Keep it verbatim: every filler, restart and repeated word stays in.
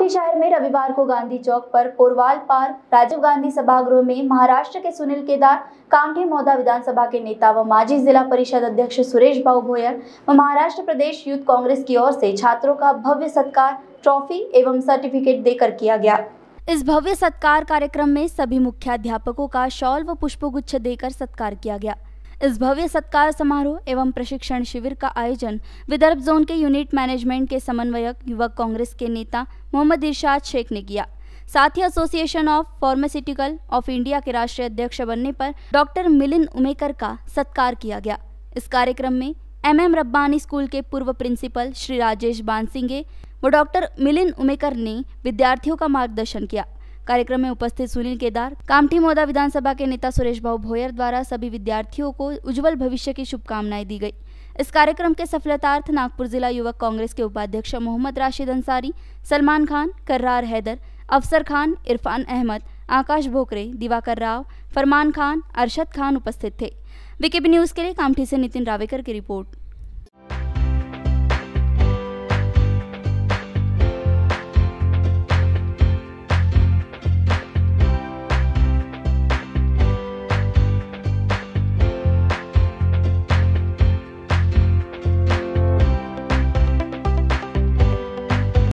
कामठी शहर में रविवार को गांधी चौक पर पोरवाल पार्क राजीव गांधी सभागृह में महाराष्ट्र के सुनील केदार, कामठी मौदा विधानसभा के नेता व माजी जिला परिषद अध्यक्ष सुरेश भाऊ भोयर व महाराष्ट्र प्रदेश यूथ कांग्रेस की ओर से छात्रों का भव्य सत्कार, ट्रॉफी एवं सर्टिफिकेट देकर किया गया। इस भव्य सत्कार कार्यक्रम में सभी मुख्याध्यापकों का शॉल व पुष्पगुच्छ देकर सत्कार किया गया। इस भव्य सत्कार समारोह एवं प्रशिक्षण शिविर का आयोजन विदर्भ जोन के यूनिट मैनेजमेंट के समन्वयक युवक कांग्रेस के नेता मोहम्मद इरशाद शेख ने किया। साथ ही association of pharmaceutical of India के राष्ट्रीय अध्यक्ष बनने पर डॉक्टर मिलिंद उमेकर का सत्कार किया गया। इस कार्यक्रम में एम एम रब्बानी स्कूल के पूर्व प्रिंसिपल श्री राजेश बानसिंगे व डॉक्टर मिलिंद उमेकर ने विद्यार्थियों का मार्गदर्शन किया। कार्यक्रम में उपस्थित सुनील केदार, कामठी मौदा विधानसभा के नेता सुरेश भाऊ भोयर द्वारा सभी विद्यार्थियों को उज्जवल भविष्य की शुभकामनाएं दी गई। इस कार्यक्रम के सफलतार्थ नागपुर जिला युवक कांग्रेस के उपाध्यक्ष मोहम्मद राशिद अंसारी, सलमान खान, कर्रार हैदर, अफसर खान, इरफान अहमद, आकाश भोकरे, दिवाकर राव, फरमान खान, अरशद खान उपस्थित थे। वीकेबी न्यूज के लिए कामठी से नितिन रावेकर की रिपोर्ट।